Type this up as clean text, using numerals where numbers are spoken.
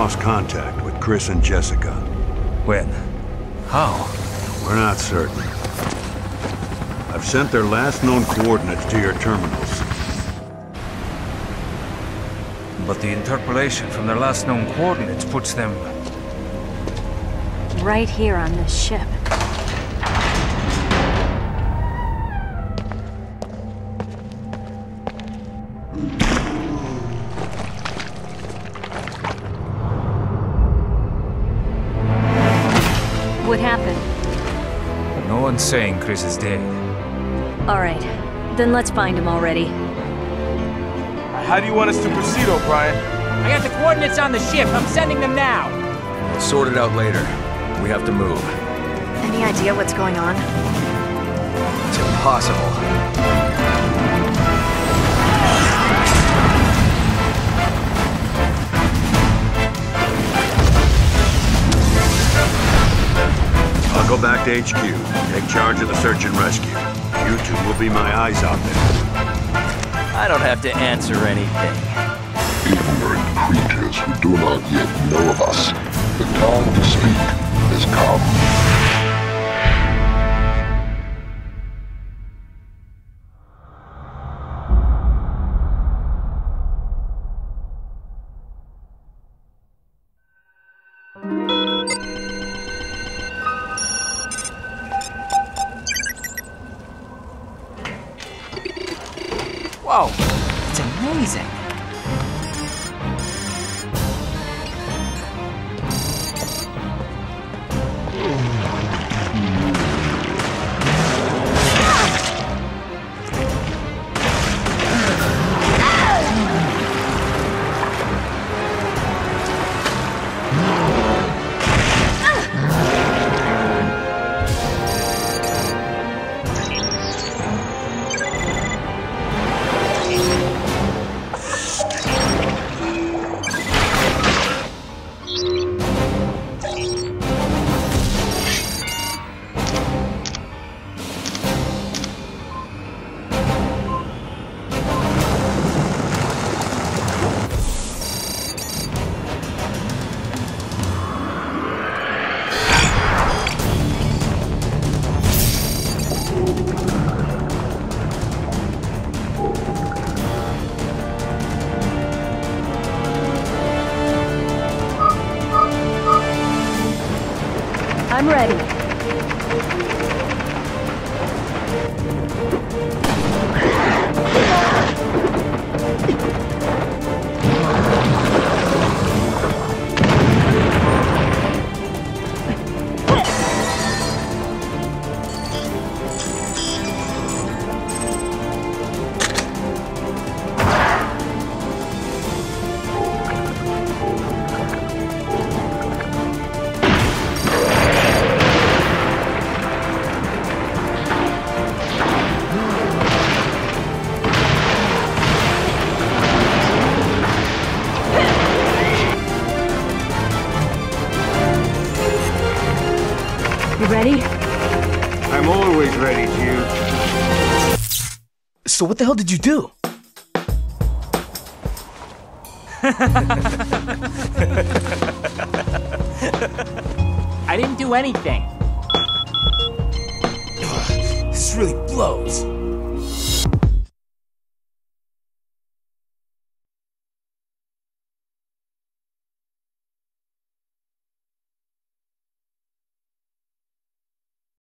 lost contact with Chris and Jessica. When? How? We're not certain. I've sent their last known coordinates to your terminals. But the interpolation from their last known coordinates puts them... right here on this ship. What happened? No one's saying Chris is dead. All right, then let's find him already. How do you want us to proceed, O'Brien? I got the coordinates on the ship. I'm sending them now. We'll sort it out later. We have to move. Any idea what's going on? It's impossible. I'll go back to HQ, take charge of the search and rescue. You two will be my eyes out there. I don't have to answer anything. Ignorant creatures who do not yet know of us. The time to speak has come. Whoa, it's amazing. I'm ready. You ready? I'm always ready, Hugh. So what the hell did you do? I didn't do anything. This really blows.